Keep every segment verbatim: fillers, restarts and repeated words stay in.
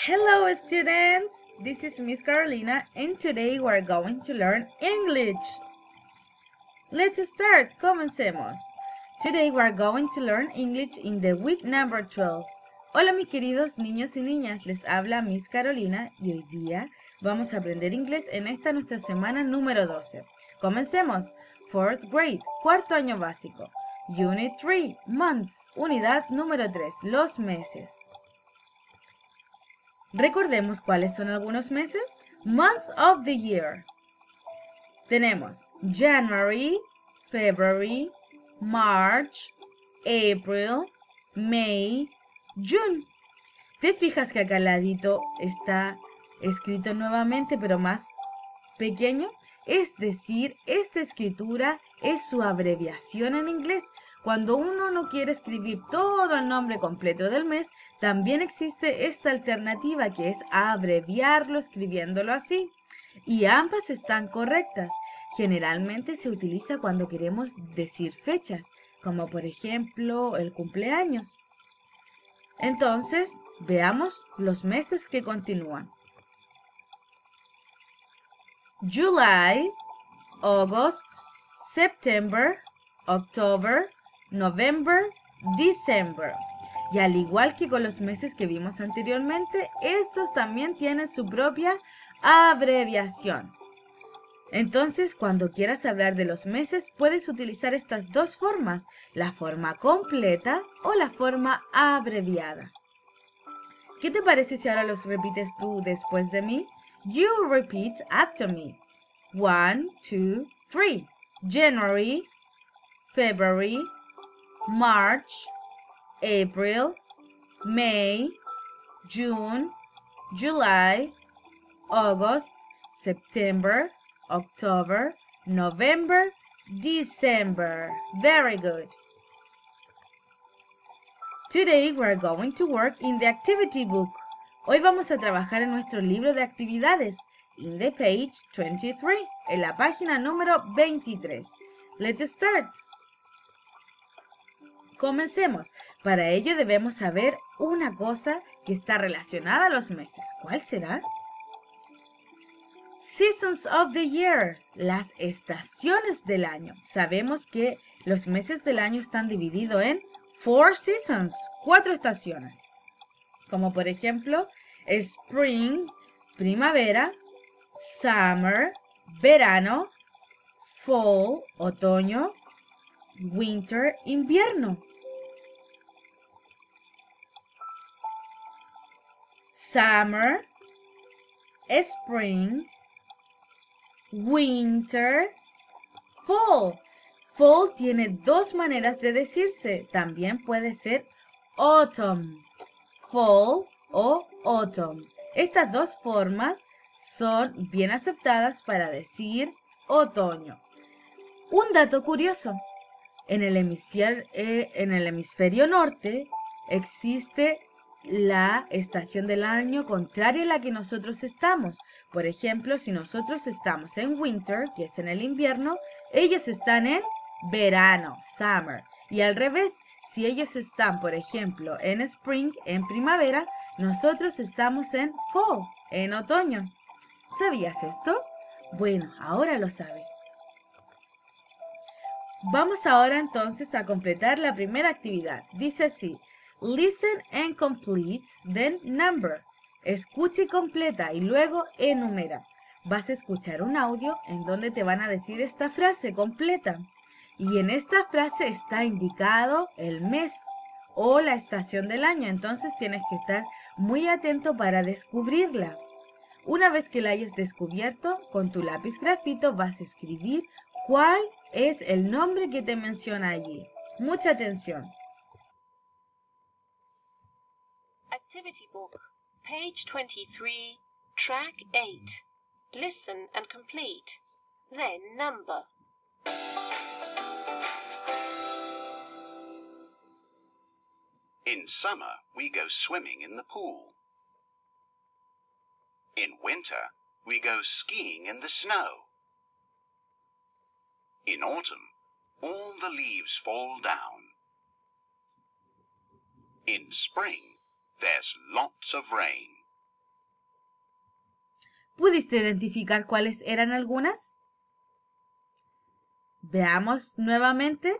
Hello students, this is Miss Carolina and today we are going to learn English. Let's start, comencemos. Today we are going to learn English in the week number twelve. Hola mis queridos niños y niñas, les habla Miss Carolina y hoy día vamos a aprender inglés en esta nuestra semana número doce. Comencemos. Fourth grade, cuarto año básico. Unit three, months, unidad número tres, los meses. Recordemos cuáles son algunos meses. Months of the year. Tenemos January, February, March, April, May, June. ¿Te fijas que acá al ladito está escrito nuevamente, pero más pequeño? Es decir, esta escritura es su abreviación en inglés. Cuando uno no quiere escribir todo el nombre completo del mes, también existe esta alternativa que es abreviarlo escribiéndolo así. Y ambas están correctas. Generalmente se utiliza cuando queremos decir fechas, como por ejemplo el cumpleaños. Entonces, veamos los meses que continúan. July, August, September, October, November, December. Y al igual que con los meses que vimos anteriormente, estos también tienen su propia abreviación. Entonces, cuando quieras hablar de los meses, puedes utilizar estas dos formas, la forma completa o la forma abreviada. ¿Qué te parece si ahora los repites tú después de mí? You repeat after me. One, two, three. January, February, March, April, May, June, July, August, September, October, November, December. Very good. Today we're going to work in the activity book. Hoy vamos a trabajar en nuestro libro de actividades, in the page twenty-three, en la página número veintitrés. Let's start. Comencemos. Para ello debemos saber una cosa que está relacionada a los meses. ¿Cuál será? Seasons of the year, las estaciones del año. Sabemos que los meses del año están divididos en four seasons, cuatro estaciones. Como por ejemplo, spring, primavera, summer, verano, fall, otoño, winter, invierno. Summer, spring, winter, fall. Fall tiene dos maneras de decirse. También puede ser autumn, fall o autumn. Estas dos formas son bien aceptadas para decir otoño. Un dato curioso. En el hemisferio, eh, en el hemisferio norte existe la estación del año contraria a la que nosotros estamos. Por ejemplo, si nosotros estamos en winter, que es en el invierno, ellos están en verano, summer. Y al revés, si ellos están, por ejemplo, en spring, en primavera, nosotros estamos en fall, en otoño. ¿Sabías esto? Bueno, ahora lo sabes. Vamos ahora entonces a completar la primera actividad. Dice así, listen and complete, then number. Escucha y completa y luego enumera. Vas a escuchar un audio en donde te van a decir esta frase completa. Y en esta frase está indicado el mes o la estación del año. Entonces tienes que estar muy atento para descubrirla. Una vez que la hayas descubierto, con tu lápiz grafito vas a escribir cuál es el nombre que te menciona allí. Mucha atención. Activity book, page twenty-three, track eight. Listen and complete, then number. In summer, we go swimming in the pool. In winter, we go skiing in the snow. In autumn, all the leaves fall down. In spring, there's lots of rain. ¿Pudiste identificar cuáles eran algunas? Veamos nuevamente.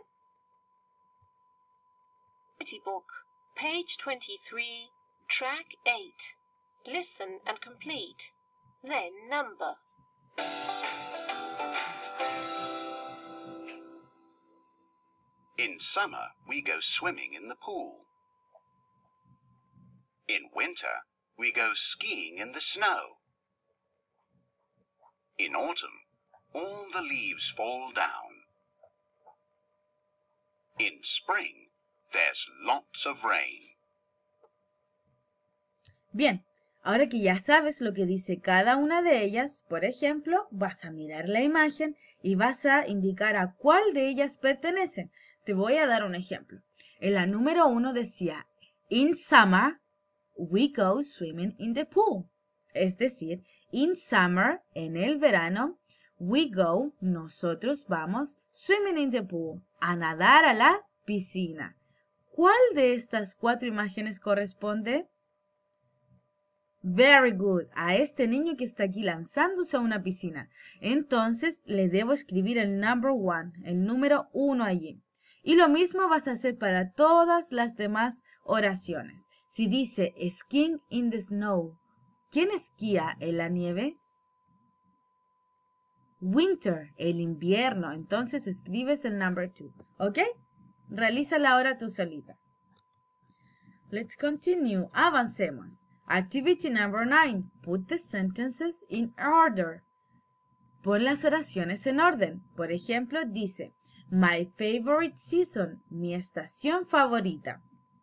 Activity book, page twenty-three, track eight. Listen and complete. Then number. In summer, we go swimming in the pool. In winter, we go skiing in the snow. In autumn, all the leaves fall down. In spring, there's lots of rain. Bien, ahora que ya sabes lo que dice cada una de ellas, por ejemplo, vas a mirar la imagen y vas a indicar a cuál de ellas pertenece. Te voy a dar un ejemplo. En la número uno decía, in summer, we go swimming in the pool. Es decir, in summer, en el verano, we go, nosotros vamos, swimming in the pool, a nadar a la piscina. ¿Cuál de estas cuatro imágenes corresponde? Very good, a este niño que está aquí lanzándose a una piscina. Entonces, le debo escribir el number one, el número uno allí. Y lo mismo vas a hacer para todas las demás oraciones. Si dice skiing in the snow, ¿quién esquía en la nieve? Winter, el invierno. Entonces escribes el number two. ¿Ok? Realízala ahora tú solita. Let's continue. Avancemos. Activity number nine. Put the sentences in order. Pon las oraciones en orden. Por ejemplo, dice, my favorite season, mi estación favorita.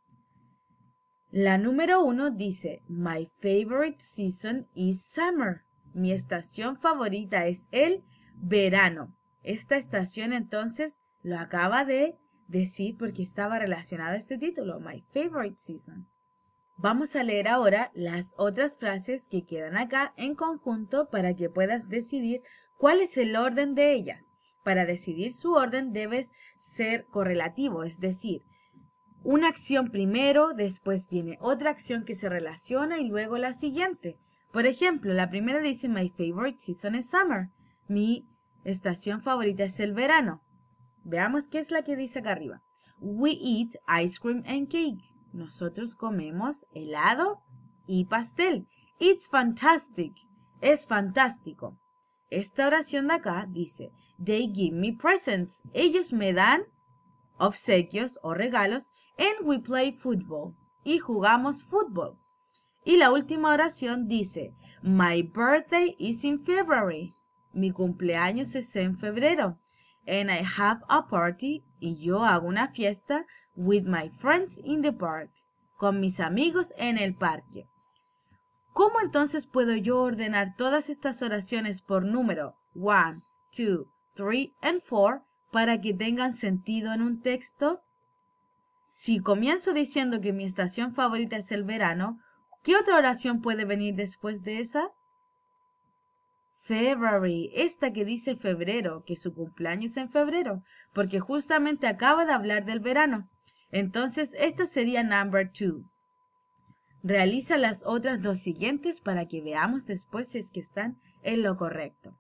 La número uno dice, my favorite season is summer. Mi estación favorita es el verano. Esta estación entonces lo acaba de decir porque estaba relacionado a este título, my favorite season. Vamos a leer ahora las otras frases que quedan acá en conjunto para que puedas decidir cuál es el orden de ellas. Para decidir su orden debes ser correlativo, es decir, una acción primero, después viene otra acción que se relaciona y luego la siguiente. Por ejemplo, la primera dice, my favorite season is summer. Mi estación favorita es el verano. Veamos qué es la que dice acá arriba. We eat ice cream and cake. Nosotros comemos helado y pastel. It's fantastic. Es fantástico. Esta oración de acá dice, they give me presents. Ellos me dan obsequios o regalos. And we play football. Y jugamos fútbol. Y la última oración dice, my birthday is in February. Mi cumpleaños es en febrero. And I have a party. Y yo hago una fiesta with my friends in the park. Con mis amigos en el parque. ¿Cómo entonces puedo yo ordenar todas estas oraciones por número one, two, three, and four para que tengan sentido en un texto? Si comienzo diciendo que mi estación favorita es el verano, ¿qué otra oración puede venir después de esa? February, esta que dice febrero, que su cumpleaños es en febrero, porque justamente acaba de hablar del verano. Entonces, esta sería number two. Realiza las otras dos siguientes para que veamos después si es que están en lo correcto.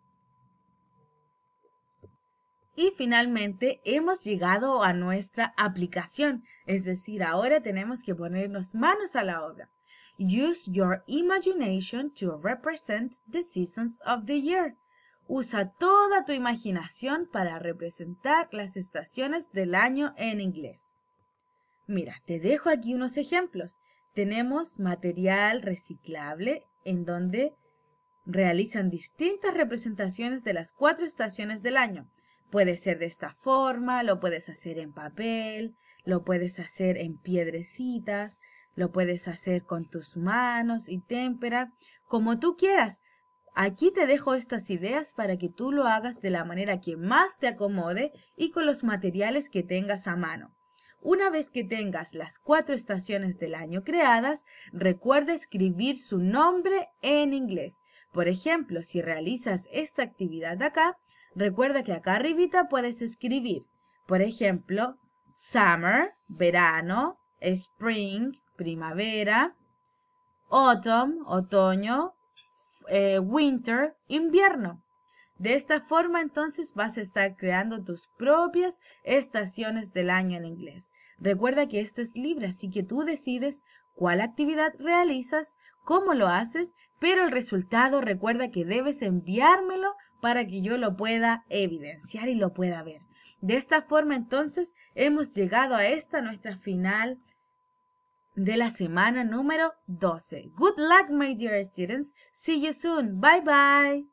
Y finalmente hemos llegado a nuestra aplicación, es decir, ahora tenemos que ponernos manos a la obra. Use your imagination to represent the seasons of the year. Usa toda tu imaginación para representar las estaciones del año en inglés. Mira, te dejo aquí unos ejemplos. Tenemos material reciclable en donde realizan distintas representaciones de las cuatro estaciones del año. Puede ser de esta forma, lo puedes hacer en papel, lo puedes hacer en piedrecitas, lo puedes hacer con tus manos y témpera, como tú quieras. Aquí te dejo estas ideas para que tú lo hagas de la manera que más te acomode y con los materiales que tengas a mano. Una vez que tengas las cuatro estaciones del año creadas, recuerda escribir su nombre en inglés. Por ejemplo, si realizas esta actividad de acá, recuerda que acá arribita puedes escribir, por ejemplo, summer, verano, spring, primavera, autumn, otoño, eh, winter, invierno. De esta forma, entonces, vas a estar creando tus propias estaciones del año en inglés. Recuerda que esto es libre, así que tú decides cuál actividad realizas, cómo lo haces, pero el resultado recuerda que debes enviármelo para que yo lo pueda evidenciar y lo pueda ver. De esta forma, entonces, hemos llegado a esta nuestra final de la semana número doce. Good luck, my dear students. See you soon. Bye bye.